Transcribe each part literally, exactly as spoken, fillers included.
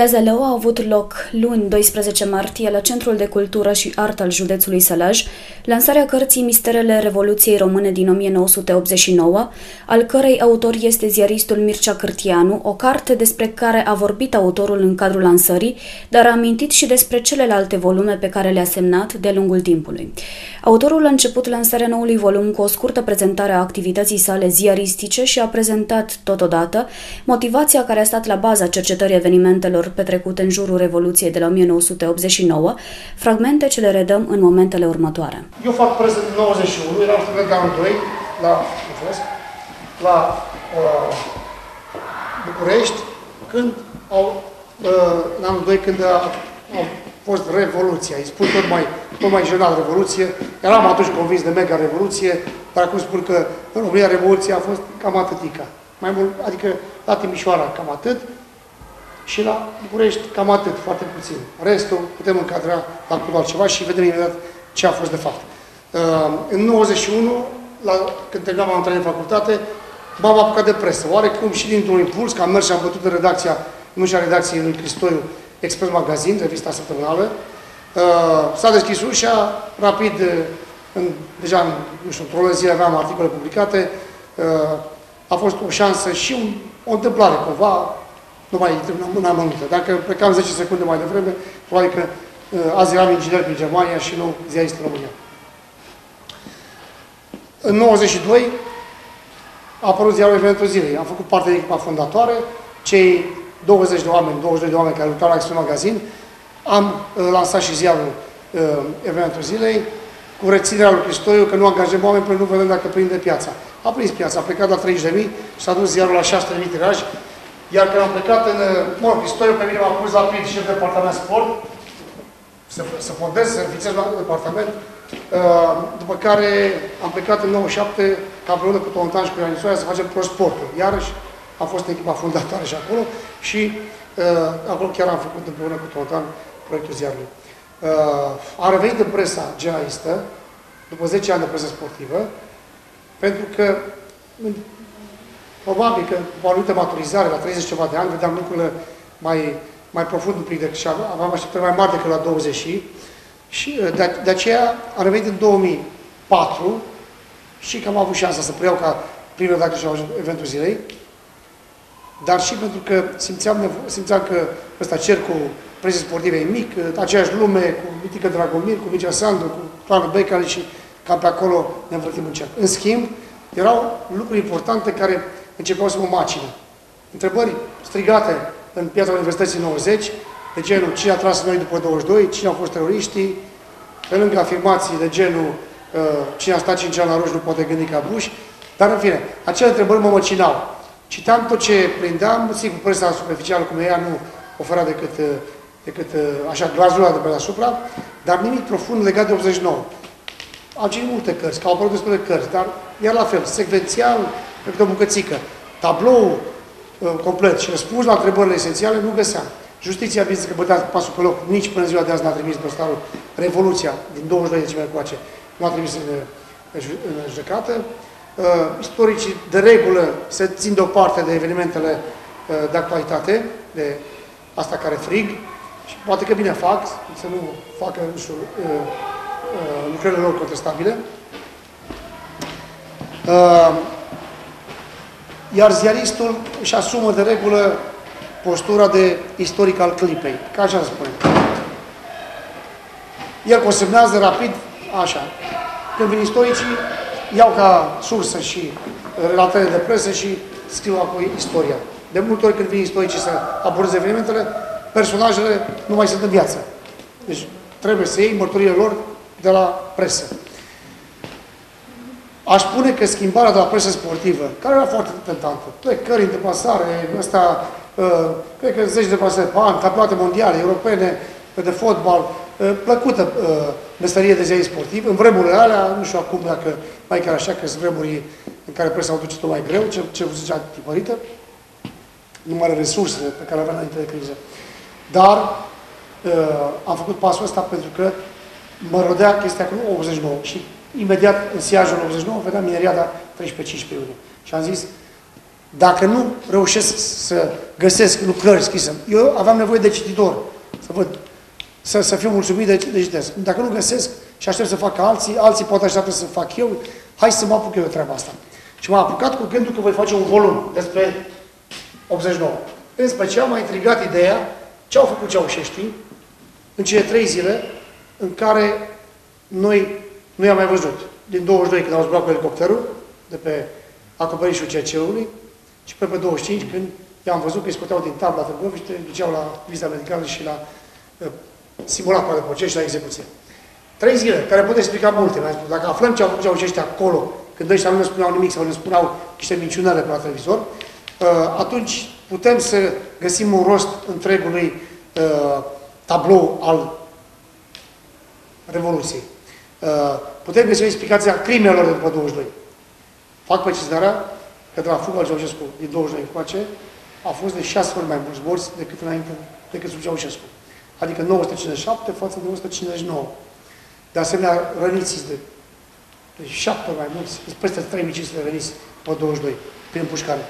La Zalău a avut loc luni doisprezece martie la Centrul de Cultură și Artă al județului Sălaj lansarea cărții Misterele Revoluției Române din o mie nouă sute optzeci și nouă, al cărei autor este ziaristul Mircea Cârtianu, o carte despre care a vorbit autorul în cadrul lansării, dar a amintit și despre celelalte volume pe care le-a semnat de-a lungul timpului. Autorul a început lansarea noului volum cu o scurtă prezentare a activității sale ziaristice și a prezentat totodată motivația care a stat la baza cercetării evenimentelor petrecute în jurul Revoluției de la o mie nouă sute optzeci și nouă, fragmente ce le redăm în momentele următoare. Eu fac presă din nouăzeci și unu, eram student de anul doi la, la uh, București, când au, uh, în anul doi, când a, a fost Revoluția. Îi spun tot mai, tot mai general Revoluție. Eram atunci convins de mega Revoluție, dar acum spun că în România Revoluția a fost cam atâtica. Mai mult, adică la Timișoara cam atât, și la București cam atât, foarte puțin. Restul putem încadra la cu altceva și vedem imediat ce a fost de fapt. În nouăzeci și unu, la, când terminam am trei de facultate, m-am apucat de presă. Oarecum și dintr-un impuls, că am mers și am bătut în redacția, în ușa redacției lui Cristoiu, Express Magazin, revista săptămânală. S-a deschis ușa, rapid, în, deja, în, nu știu, într-o zi aveam articole publicate. A fost o șansă și un, o întâmplare, cumva. Nu mai intru în amănunte. Dacă plecam zece secunde mai devreme, probabil că uh, azi eram inginer prin Germania și nu ziarist în România. În nouăzeci și doi a apărut ziarul Evenimentul Zilei. Am făcut parte din echipa fondatoare, cei douăzeci de oameni, douăzeci și doi de oameni care lucrau la Express Magazin. Am uh, lansat și ziarul uh, Evenimentul Zilei, cu reținerea lui Cristoiu, că nu angajăm oameni până nu vedem dacă prinde piața. A prins piața, a plecat la treizeci de mii și s-a dus ziarul la șase sute de mii tiraj. Iar când am plecat în... Mă rog, Cristoiu pe mine m-a pus la prin șef de departament sport, să, să fondez, să înființez la departament, uh, după care am plecat în nouăzeci și șapte, ca împreună cu Tontan și cu Ioan Isoia, să facem ProSportul. Iarăși am fost în echipa fondatoare și acolo și uh, acolo chiar am făcut împreună cu Tontan proiectul ziarului. Uh, am revenit în presa generalistă, după zece ani de presă sportivă, pentru că probabil că cu o anumită maturizare, la treizeci ceva de ani, vedeam lucrurile mai, mai profund un pic decât și aveam așteptări mai mari decât la douăzeci și de, de aceea am revenit în două mii patru și că am avut șansa să preiau ca prim redactor și la Eventul Zilei, dar și pentru că simțeam, simțeam că ăsta cercul presei sportive e mic, aceeași lume, cu Mitică Dragomir, cu Mircea Sandu, cu Claru Becali și cam pe acolo ne învârtim în cerc. În schimb, erau lucruri importante care începeau să mă macină. Întrebări strigate în piața Universității nouăzeci, de genul cine a tras noi după douăzeci și doi, cine au fost teroriștii, pe lângă afirmații de genul uh, cine a stat cinci ani la roșu nu poate gândi ca Bush, dar în fine, acele întrebări mă măcinau. Citeam tot ce prindeam, sigur, presa superficială cum ea nu oferea decât, uh, decât uh, așa, glazura de pe deasupra, dar nimic profund legat de optzeci și nouă. Au citit multe cărți, că au apărut despre cărți, dar iar la fel, secvențial, pe câte o bucățică, tablou uh, complet și răspuns la întrebările esențiale nu găseam. Justiția, bineînțeles că bătea pasul pe loc, nici până ziua de azi n-a trimis dosarul Revoluția, din douăzeci și doi decembrie încoace, nu a trimis în, în judecată. Uh, istoricii, de regulă, se țin deoparte de evenimentele uh, de actualitate, de asta care frig, și poate că bine fac, să nu facă, nu știu, uh, uh, lucrările lor contestabile. Uh, Iar ziaristul își asumă de regulă postura de istoric al clipei. Ca așa spune. El consemnează rapid, așa. Când vin istoricii, iau ca sursă și relatările de presă și scriu apoi istoria. De multe ori când vin istoricii să abordeze evenimentele, personajele nu mai sunt în viață. Deci trebuie să iei mărturile lor de la presă. Aș spune că schimbarea de la presă sportivă, care era foarte tentantă, plecări în deplasare, ăsta, uh, cred că zeci de deplasări pe an, campionate mondiale, europene, de fotbal, uh, plăcută uh, meserie de ziarist sportiv. În vremurile alea, nu știu acum dacă mai chiar așa, că sunt vremuri în care presa o duce tot mai greu, ce, ce zicea tipărită, numai resursele pe care le avea înainte de criză. Dar uh, am făcut pasul ăsta pentru că mă rodea chestia cu optzeci și nouă și imediat în siajul optzeci și nouă vedeam Mineriada treisprezece cincisprezece iunie. Și am zis, Dacă nu reușesc să găsesc lucrări scrise, eu aveam nevoie de cititor, să văd, să, să fiu mulțumit de, de citesc. Dacă nu găsesc și aștept să facă alții, alții poate așteaptă să fac eu, hai să mă apuc eu de treaba asta. Și m-am apucat cu gândul că voi face un volum despre optzeci și nouă. În special m-a intrigat ideea ce au făcut ceaușeștii în cele trei zile în care noi nu i-am mai văzut. Din douăzeci și doi, când au zburat cu elicopterul, de pe acoperișul C C-ului, și pe, pe douăzeci și cinci, când i-am văzut că îi scoteau din tabla Târgoviște, duceau la vizita medicală și la uh, simulacru de proces și la execuție. Trei zile, care pot explica multe. Mi-am spus, dacă aflăm ce au făcut ceaușeștii acolo, când ăștia nu ne spuneau nimic sau ne spuneau niște minciunele pe la televizor, uh, atunci putem să găsim un rost întregului uh, tablou al Revoluției. Uh, putem găsi o explicație a crimelor de după douăzeci și doi. Fac precizarea că de la fugă al Ceaușescu din douăzeci și doi încoace a fost de șase ori mai mulți morți decât înainte, decât sub Ceaușescu. Adică nouă sute cincizeci și șapte față de o sută cincizeci și nouă. De asemenea, răniți de, de șapte ori mai mulți, peste trei mii cinci sute de răniți pe douăzeci și doi, prin împușcare.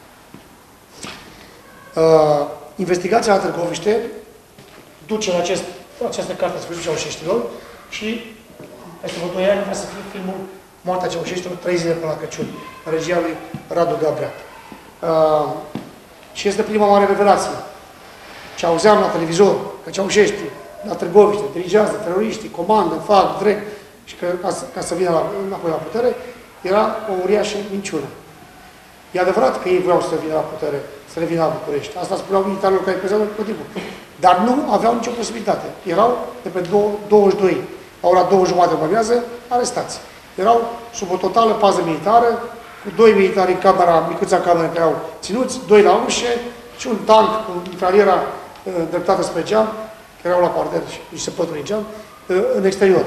Uh, investigația la Târgoviște duce la acest, această carte Sfârșitul Ceaușeștilor și peste vreo doi ani vrea să fie filmul Moartea Ceaușeștilor, trei zile până la Crăciun, în regia lui Radu Gabrea. Uh, și este prima mare revelație. Ce auzeam la televizor, că Ceaușescu, la Târgoviște, dirigează teroriștii, comandă, fac, dreg, și că ca să, ca să vină la, înapoi la putere, era o uriașă minciună. E adevărat că ei vreau să vină la putere, să revină la București. Asta spuneau militarilor care pezeau tot timpul. Dar nu aveau nicio posibilitate. Erau de pe douăzeci și doi, la ora două jumate după amiază, arestați. Erau sub o totală pază militară, cu doi militari în camera, micuța cameră care erau ținuți, doi la ușe și un tank cu mitraliera uh, dreptată spre geam, care erau la parter și niște pături în geam, uh, în exterior.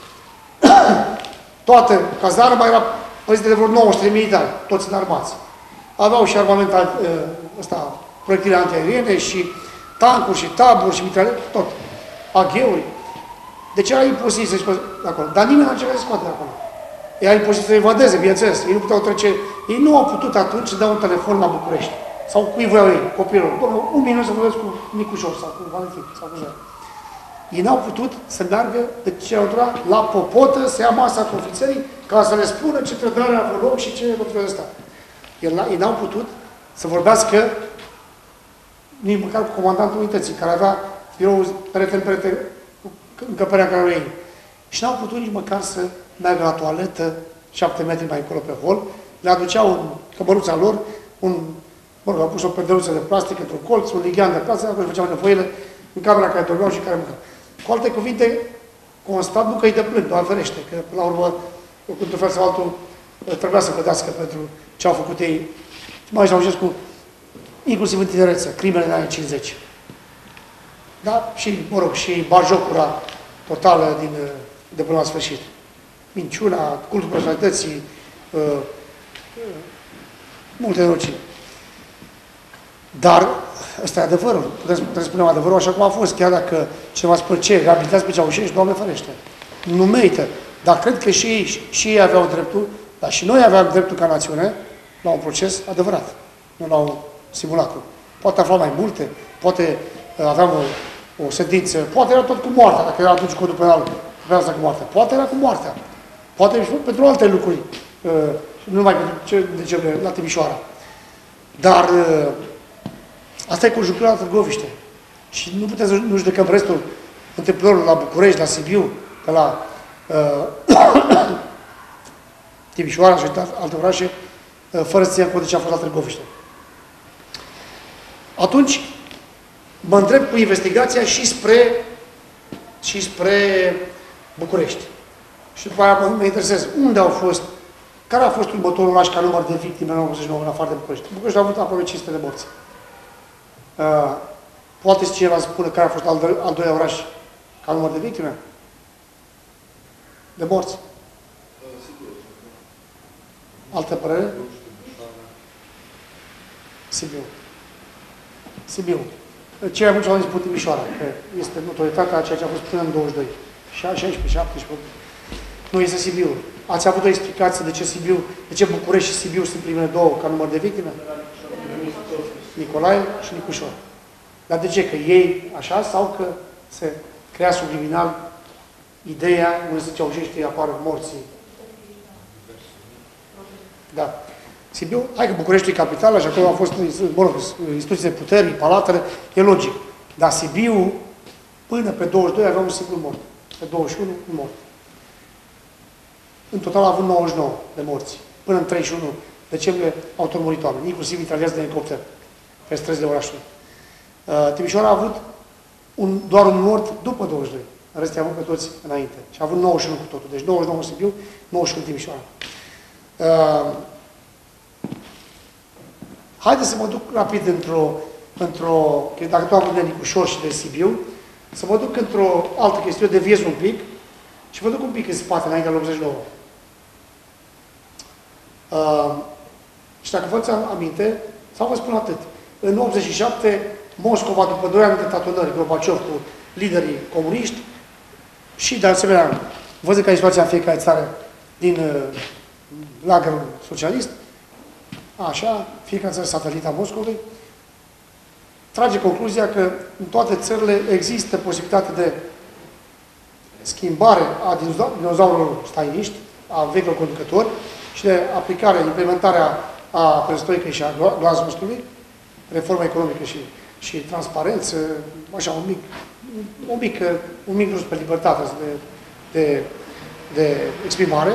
Toată cazarma era păzită de vreo nouă sute de militari, toți înarmați. Aveau și armament uh, ăsta, proiectile antiaeriene și tancuri și taburi și mitraliere, tot. Agheuri. Deci era imposibil să-și păzi de acolo. Dar nimeni n-a încercat să scoate de acolo. Era imposibil să evadeze, bineînțeles. Ei nu puteau trece. Ei nu au putut atunci să dea un telefon la București. Sau cui voiau ei, copilul. Dom'le, un minut să vorbesc cu Nicușor sau cu Valentin sau cu Jean. Ei n-au putut să meargă de cerătura la Popotă, să ia masa cu ofițerii, ca să le spună ce trădare a avut loc și ce lucruri de ăsta. Ei n-au putut să vorbească nici măcar cu comandantul unității, care avea biroul perete în perete cu încăperea care ei. Și n-au putut nici măcar să meargă la toaletă șapte metri mai încolo pe hol. Le aduceau în cămăruța lor un, mă rog, au pus o perdeluță de plastic într-un colț, un lighean de plastic, acolo făceau nevoile în camera care dormeau și care mâncau. Cu alte cuvinte, constat, nu că îi de plânt, doar ferește, că până la urmă, într-un fel sau altul, trebuia să plătească pentru ce au făcut ei. Mai Ceaușescu, inclusiv în tinerețe, crimele în anii cincizeci. Da? Și, mă rog, și bajocura totală din, de până la sfârșit. Minciuna, cultul personalității, uh, uh, multe norociri. Dar ăsta e adevărul. Putem, putem spune adevărul așa cum a fost. Chiar dacă cineva spune ce, reabilitați pe Ceaușescu, Doamne ferește. Nu merită. Dar cred că și ei, și ei aveau dreptul, dar și noi aveam dreptul ca națiune la un proces adevărat. Nu la un simulacru. Poate afla mai multe, poate uh, aveam o, o sentință, poate era tot cu moartea, dacă era atunci codul penal, asta cu moartea. Poate era cu moartea. Poate și pentru alte lucruri, uh, nu numai pentru ce, de ce la Timișoara. Dar uh, asta e conjunctura la Târgoviște. Și nu putem să nu judecăm restul întâmplărilor la București, la Sibiu, pe la uh, Timișoara și alte orașe, uh, fără să ținem cont de ce a fost la Târgoviște. Atunci, mă întreb cu investigația și spre, și spre București. Și după aia mă interesez unde au fost, care a fost următorul oraș ca număr de victime în optzeci și nouă în afară de București. București a avut aproape cinci sute de morți. Uh, poate cineva spune care a fost al, do al doilea oraș ca număr de victime? De morți? Altă părere? Sibiu. Sibiu. Cei mai mulți au zis Timișoara, că este notoritatea a ceea ce a fost până în douăzeci și doi. șaisprezece, șaptesprezece. nu este Sibiu. Ați avut o explicație de ce Sibiu, de ce București și Sibiu sunt primele două ca număr de victime? Nicolae și Nicușor. Dar de ce? Că ei așa sau că se crea subliminal ideea, unde se Ceaușescu apar morții? Da. Sibiu, hai că București e capitala și acolo au fost, mă rog, instituții de putere, palatele, e logic. Dar Sibiu, până pe douăzeci și doi avea un singur mort. Pe douăzeci și unu, un mort. În total a avut nouăzeci și nouă de morți. Până în treizeci și unu decembrie au tot murit oameni, inclusiv italiați de elicopter, pe străzile orașului. Uh, Timișoara a avut un, doar un mort după douăzeci și doi. În rest i-a avut pe toți înainte. Și a avut nouăzeci și unu cu totul. Deci nouăzeci și nouă în Sibiu, nouăzeci și unu în Timișoara. Uh, Haideți să mă duc rapid într-o, într-o, dacă tu am de Nicușor și de Sibiu, să mă duc într-o altă chestiune, deviez un pic și mă duc un pic în spate, înainte de optzeci și nouă. Uh, și dacă vă ți-am aminte, sau vă spun atât, în optzeci și șapte, Moscova, după doi ani de tatonări, Gorbaciov cu liderii comuniști și, de asemenea, văzând că e situația în fiecare țară din uh, lagărul socialist, așa, fiecare țară satelita Moscovei, trage concluzia că în toate țările există posibilitate de schimbare a dinozaurilor stainiști, a vechilor conducători și de aplicare, implementarea a perestroicăi și a glasnostului, reforma economică și, și transparență, așa, un mic, un mic, un mic rus pe libertate de, de, de exprimare.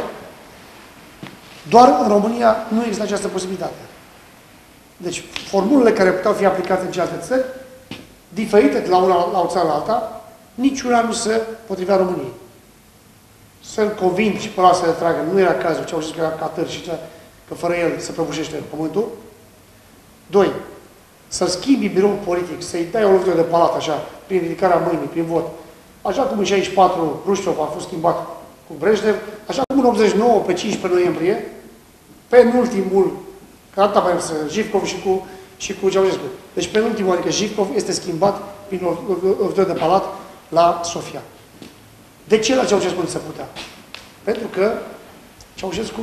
Doar în România nu există această posibilitate. Deci, formulele care puteau fi aplicate în celelalte țări, diferite de la una la o țară la alta, niciuna nu se potrivea României. Să-l conving și pe ăla să le tragă. Nu era cazul, ce au zis că era catăr și cea, că fără el se prăbușește pământul. Doi, să schimbi biroul politic, să-i dai o lovitură de palat, așa, prin ridicarea mâinii, prin vot. Așa cum în șaizeci și patru Hrușciov a fost schimbat cu Brejnev, așa cum în optzeci și nouă, pe cincisprezece noiembrie, penultimul, că atâta mai să Jivkov și cu, și cu Ceaușescu. Deci penultimul, adică Jivkov, este schimbat prin o lovitură de palat la Sofia. De ce la Ceaușescu nu se putea? Pentru că Ceaușescu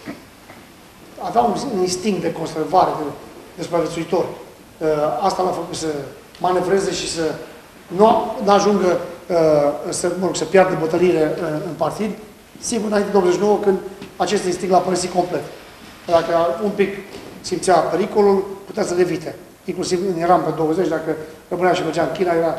avea un instinct de conservare, de, de supraviețuitor. Asta l-a făcut să manevreze și să nu ajungă să, mă rog, să piardă bătăliile în partid, sigur, înainte de optzeci și nouă, când acest instinct l-a părăsit complet. Dacă un pic simțea pericolul, putea să le evite. Inclusiv în Iran pe douăzeci, dacă rămânea și mergea în China, era,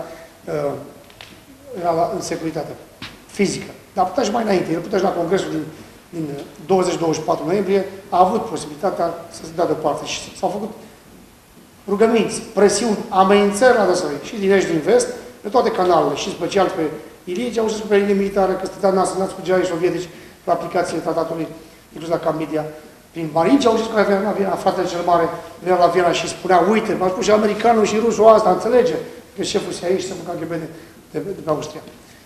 era în securitate fizică. Dar putea și mai înainte. El putea și la congresul din, din douăzeci douăzeci și patru noiembrie, a avut posibilitatea să se dea deoparte. Și s-au făcut rugăminți, presiuni, amenințări adresării și din est, din vest, pe toate canalele, și special pe Ilie Ceaușescu, pe linie militară, că stătea nasănați cu generalii sovietici la aplicațiile tratatului, inclus la Camp Media. Prin Marin Ceaușescu, care avea Viena, fratele cel mare, venea la Viena și spunea, uite, m-a spus și americanul și rusul asta, înțelege? Că șeful se aici, se făcă K G B de, de, de pe Austria.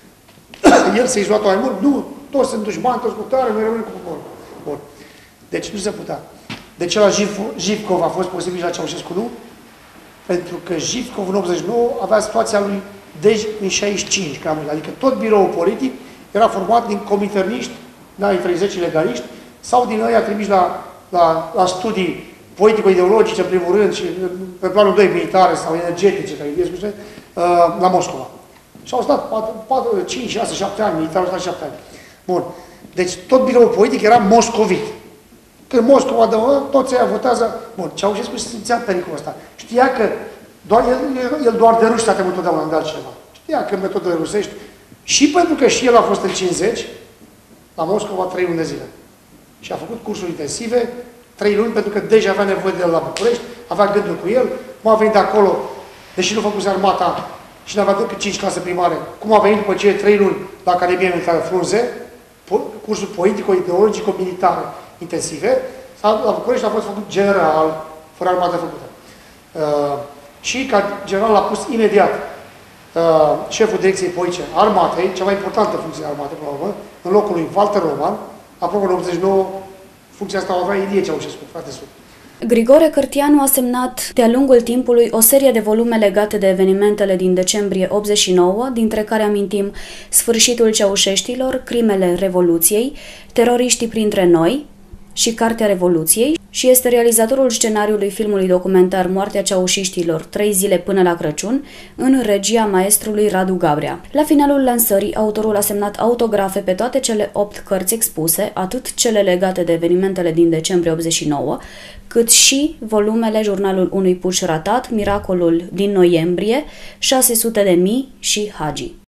El se izolată mai mult, nu, toți sunt dușmani, toți cu tare, noi rămânem cu poporul. Bun. Deci nu se putea. De ce la Jivkov a fost posibil și la Ceaușescu nu? Pentru că Jivkov în optzeci și nouă avea situația lui Dej în șaizeci și cinci, cam, adică tot biroul politic era format din cominterniști, din anii treizeci legaliști, sau din ăia trimiși la, la, la studii politico-ideologice, în primul rând, și pe planul doi militare sau energetice, care e la Moscova. Și au stat patru, cinci, șase, șapte ani, militarul au stat șapte ani. Bun. Deci tot biroul politic era moscovit. Când Moscova dă, toți ăia votează. Bun, Ceaușescu se simțea pericolul ăsta. Știa că doar, el, el doar de ruși s-a temut totdeauna de altceva. Știa că metodele rusești, și pentru că și el a fost în cincizeci, la Moscova trei luni de zile. Și a făcut cursuri intensive, trei luni, pentru că deja avea nevoie de el la București, avea gândul cu el, cum a venit de acolo, deși nu făcuse armata și nu avea decât cinci clase primare, cum a venit după cele trei luni la Academia Militară Frunze, cursuri politico-ideologico-militare intensive, la București a fost făcut general, fără armată făcută. Uh, și ca general l-a pus imediat uh, șeful direcției politice armatei, cea mai importantă funcție de armată, până la urmă, în locul lui Walter Roman. Apropo, în optzeci și nouă, funcția asta o avea Ilie Ceaușescu, frate sub. Grigore Cârtianu a semnat de-a lungul timpului o serie de volume legate de evenimentele din decembrie optzeci și nouă, dintre care amintim Sfârșitul Ceaușeștilor, Crimele Revoluției, Teroriștii printre noi și Cartea Revoluției, și este realizatorul scenariului filmului documentar Moartea ceaușiștilor, trei zile până la Crăciun, în regia maestrului Radu Gabrea. La finalul lansării, autorul a semnat autografe pe toate cele opt cărți expuse, atât cele legate de evenimentele din decembrie optzeci și nouă, cât și volumele Jurnalul unui puș ratat, Miracolul din noiembrie, șase sute de mii și Hagi.